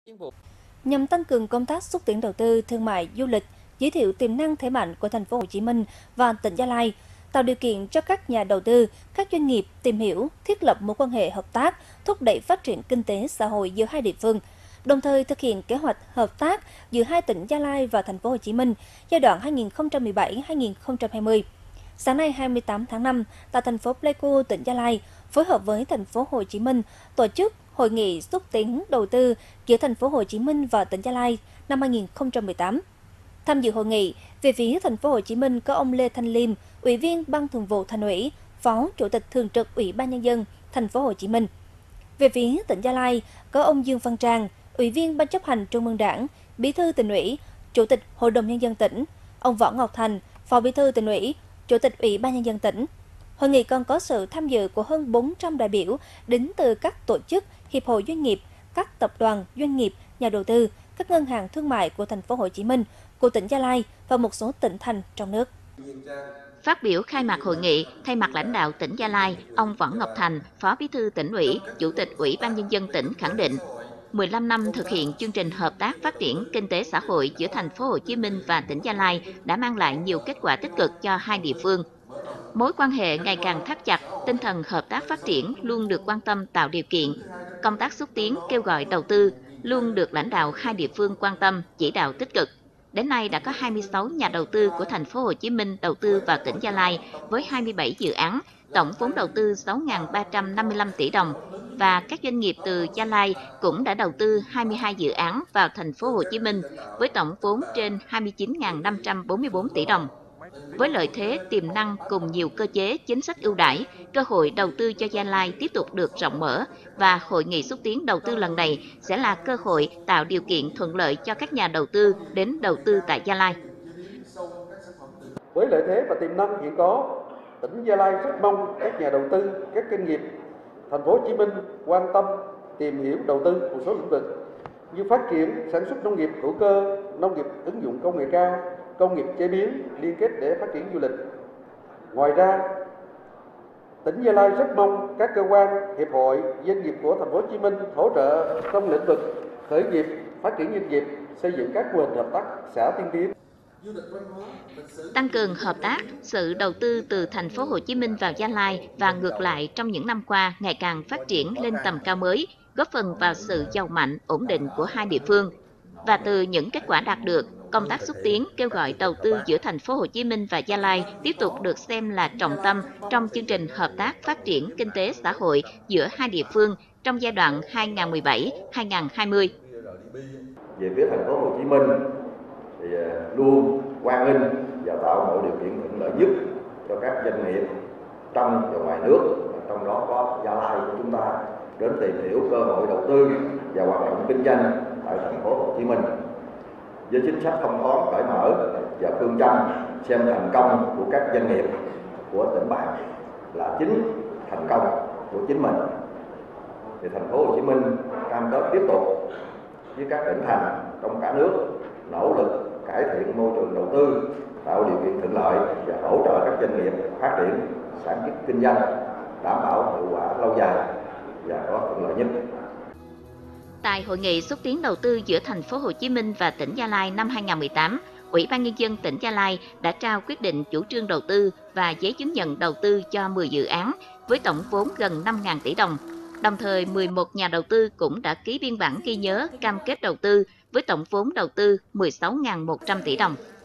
Nhằm tăng cường công tác xúc tiến đầu tư, thương mại, du lịch, giới thiệu tiềm năng thế mạnh của thành phố Hồ Chí Minh và tỉnh Gia Lai, tạo điều kiện cho các nhà đầu tư, các doanh nghiệp tìm hiểu, thiết lập mối quan hệ hợp tác, thúc đẩy phát triển kinh tế xã hội giữa hai địa phương, đồng thời thực hiện kế hoạch hợp tác giữa hai tỉnh Gia Lai và thành phố Hồ Chí Minh giai đoạn 2017-2020. Sáng nay 28 tháng 5, tại thành phố Pleiku, tỉnh Gia Lai, phối hợp với thành phố Hồ Chí Minh tổ chức hội nghị xúc tiến đầu tư giữa thành phố Hồ Chí Minh và tỉnh Gia Lai năm 2018. Tham dự hội nghị, về phía thành phố Hồ Chí Minh có ông Lê Thanh Liêm, Ủy viên Ban Thường vụ Thành ủy, Phó Chủ tịch Thường trực Ủy ban Nhân dân thành phố Hồ Chí Minh. Về phía tỉnh Gia Lai có ông Dương Văn Trang, Ủy viên Ban chấp hành Trung ương Đảng, Bí thư Tỉnh ủy, Chủ tịch Hội đồng Nhân dân tỉnh, ông Võ Ngọc Thành, Phó Bí thư Tỉnh ủy, Chủ tịch Ủy ban Nhân dân tỉnh. Hội nghị còn có sự tham dự của hơn 400 đại biểu đến từ các tổ chức, hiệp hội doanh nghiệp, các tập đoàn, doanh nghiệp, nhà đầu tư, các ngân hàng thương mại của thành phố Hồ Chí Minh, của tỉnh Gia Lai và một số tỉnh thành trong nước. Phát biểu khai mạc hội nghị, thay mặt lãnh đạo tỉnh Gia Lai, ông Võ Ngọc Thành, Phó Bí thư Tỉnh ủy, Chủ tịch Ủy ban Nhân dân tỉnh khẳng định, 15 năm thực hiện chương trình hợp tác phát triển kinh tế xã hội giữa thành phố Hồ Chí Minh và tỉnh Gia Lai đã mang lại nhiều kết quả tích cực cho hai địa phương. Mối quan hệ ngày càng thắt chặt, tinh thần hợp tác phát triển luôn được quan tâm tạo điều kiện. Công tác xúc tiến kêu gọi đầu tư luôn được lãnh đạo hai địa phương quan tâm, chỉ đạo tích cực. Đến nay đã có 26 nhà đầu tư của thành phố Hồ Chí Minh đầu tư vào tỉnh Gia Lai với 27 dự án, tổng vốn đầu tư 6.355 tỷ đồng và các doanh nghiệp từ Gia Lai cũng đã đầu tư 22 dự án vào thành phố Hồ Chí Minh với tổng vốn trên 29.544 tỷ đồng. Với lợi thế, tiềm năng cùng nhiều cơ chế, chính sách ưu đãi, cơ hội đầu tư cho Gia Lai tiếp tục được rộng mở và hội nghị xúc tiến đầu tư lần này sẽ là cơ hội tạo điều kiện thuận lợi cho các nhà đầu tư đến đầu tư tại Gia Lai. Với lợi thế và tiềm năng hiện có, tỉnh Gia Lai rất mong các nhà đầu tư, các doanh nghiệp thành phố Hồ Chí Minh quan tâm tìm hiểu đầu tư một số lĩnh vực như phát triển sản xuất nông nghiệp hữu cơ, nông nghiệp ứng dụng công nghệ cao, công nghiệp chế biến liên kết để phát triển du lịch. Ngoài ra, tỉnh Gia Lai rất mong các cơ quan, hiệp hội, doanh nghiệp của thành phố Hồ Chí Minh hỗ trợ trong lĩnh vực khởi nghiệp, phát triển doanh nghiệp, xây dựng các mô hình hợp tác xã tiên tiến. Tăng cường hợp tác, sự đầu tư từ thành phố Hồ Chí Minh vào Gia Lai và ngược lại trong những năm qua ngày càng phát triển lên tầm cao mới, góp phần vào sự giàu mạnh, ổn định của hai địa phương. Và từ những kết quả đạt được, công tác xúc tiến kêu gọi đầu tư giữa thành phố Hồ Chí Minh và Gia Lai tiếp tục được xem là trọng tâm trong chương trình hợp tác phát triển kinh tế xã hội giữa hai địa phương trong giai đoạn 2017-2020. Về phía thành phố Hồ Chí Minh thì luôn hoan nghênh và tạo mọi điều kiện thuận lợi nhất cho các doanh nghiệp trong và ngoài nước, trong đó có Gia Lai của chúng ta đến tìm hiểu cơ hội đầu tư và hoạt động kinh doanh tại thành phố Hồ Chí Minh. Với chính sách thông thoáng, cởi mở và phương châm xem thành công của các doanh nghiệp của tỉnh bạn là chính thành công của chính mình, thì thành phố Hồ Chí Minh cam kết tiếp tục với các tỉnh thành trong cả nước nỗ lực cải thiện môi trường đầu tư, tạo điều kiện thuận lợi và hỗ trợ các doanh nghiệp phát triển sản xuất kinh doanh, đảm bảo hiệu quả lâu dài và có thuận lợi nhất. Tại hội nghị xúc tiến đầu tư giữa thành phố Hồ Chí Minh và tỉnh Gia Lai năm 2018, Ủy ban Nhân dân tỉnh Gia Lai đã trao quyết định chủ trương đầu tư và giấy chứng nhận đầu tư cho 10 dự án với tổng vốn gần 5.000 tỷ đồng. Đồng thời, 11 nhà đầu tư cũng đã ký biên bản ghi nhớ cam kết đầu tư với tổng vốn đầu tư 16.100 tỷ đồng.